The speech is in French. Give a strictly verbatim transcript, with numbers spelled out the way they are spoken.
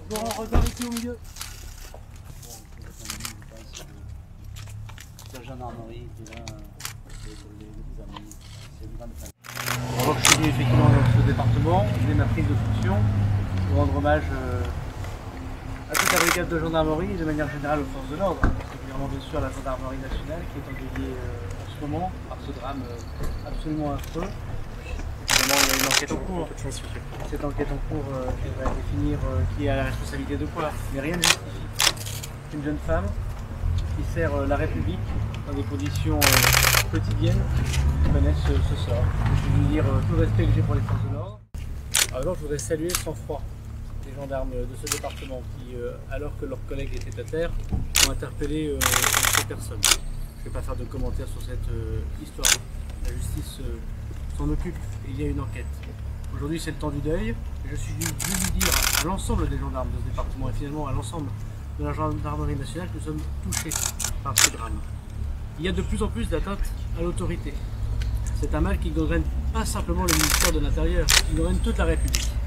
Laurent, regarde ici au milieu. La gendarmerie qui est là, c'est les amis, c'est une grande famille. Alors, je suis venu effectivement dans ce département, dès ma prise de fonction, pour rendre hommage euh, à toute la brigade de gendarmerie et de manière générale aux forces de l'ordre, particulièrement bien sûr à la gendarmerie nationale qui est endeuillée euh, en ce moment par ce drame euh, absolument affreux. Évidemment, il y a une enquête en cours. Cette enquête en cours euh, qui va définir euh, qui est à la responsabilité de quoi, mais rien ne justifie qu'une jeune femme qui sert euh, la République dans des conditions euh, quotidiennes connaissent euh, ce sort. Je veux dire euh, tout le respect que j'ai pour les forces de l'ordre. Alors je voudrais saluer le sang-froid des gendarmes de ce département qui, euh, alors que leurs collègues étaient à terre, ont interpellé euh, ces personnes. Je ne vais pas faire de commentaires sur cette euh, histoire. La justice euh, s'en occupe et il y a une enquête. Aujourd'hui c'est le temps du deuil. Je suis venu dire à l'ensemble des gendarmes de ce département et finalement à l'ensemble de la gendarmerie nationale que nous sommes touchés par ce drame. Il y a de plus en plus d'atteintes à l'autorité. C'est un mal qui gangrène pas simplement le ministère de l'Intérieur, qui gangrène toute la République.